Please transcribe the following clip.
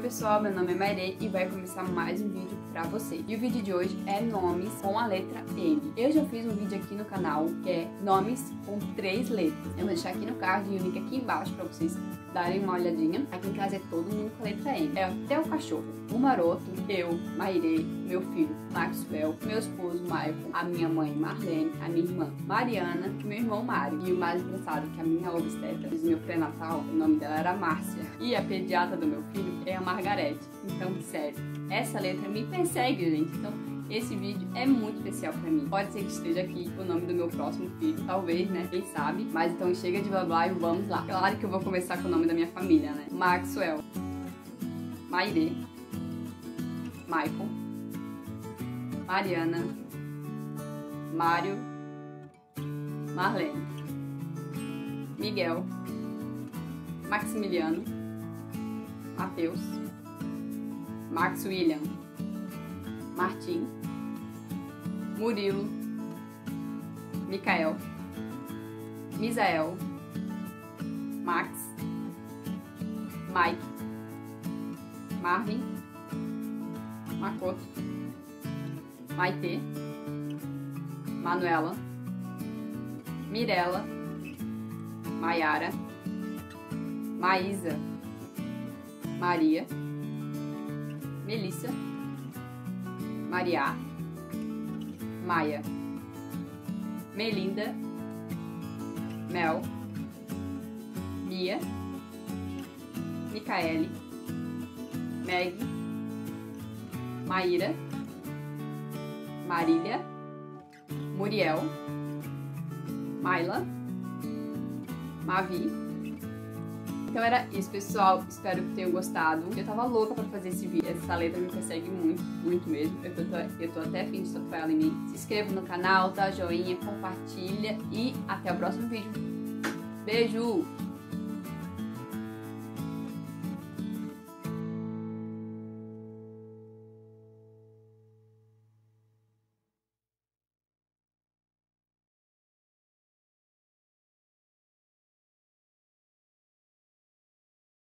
pessoal, meu nome é Maire e vai começar mais um vídeo pra você. E o vídeo de hoje é nomes com a letra M. Eu já fiz um vídeo aqui no canal que é nomes com 3 letras. Eu vou deixar aqui no card e o link aqui embaixo pra vocês darem uma olhadinha. Aqui em casa é todo mundo com a letra M. É até o cachorro, o Maroto, eu, Maire, meu filho Maxwell, meu esposo Michael, a minha mãe Marlene, a minha irmã Mariana e meu irmão Mário. E o mais engraçado é que a minha obstetra do meu pré-natal, o nome dela era Márcia. E a pediatra do meu filho é a Margarete. Então, sério, essa letra me persegue, gente. Então, esse vídeo é muito especial pra mim. Pode ser que esteja aqui o nome do meu próximo filho, talvez, né? Quem sabe? Mas então chega de blá blá e vamos lá. Claro que eu vou começar com o nome da minha família, né? Maxwell, Maire, Michael, Mariana, Mário, Marlene, Miguel, Maximiliano, Matheus, Max William, Martim, Murilo, Micael, Misael, Max, Mike, Marvin, Makoto, Maite, Manuela, Mirella, Maiara, Maísa, Maria, Melissa, Maria, Maia, Melinda, Mel, Mia, Micaele, Meg, Maíra, Marília, Muriel, Maila, Mavi. Então era isso, pessoal. Espero que tenham gostado. Eu tava louca pra fazer esse vídeo. Essa letra me persegue muito, muito mesmo. Eu tô até a fim de tatuar ela em mim. Se inscreva no canal, dá joinha, compartilha e até o próximo vídeo. Beijo!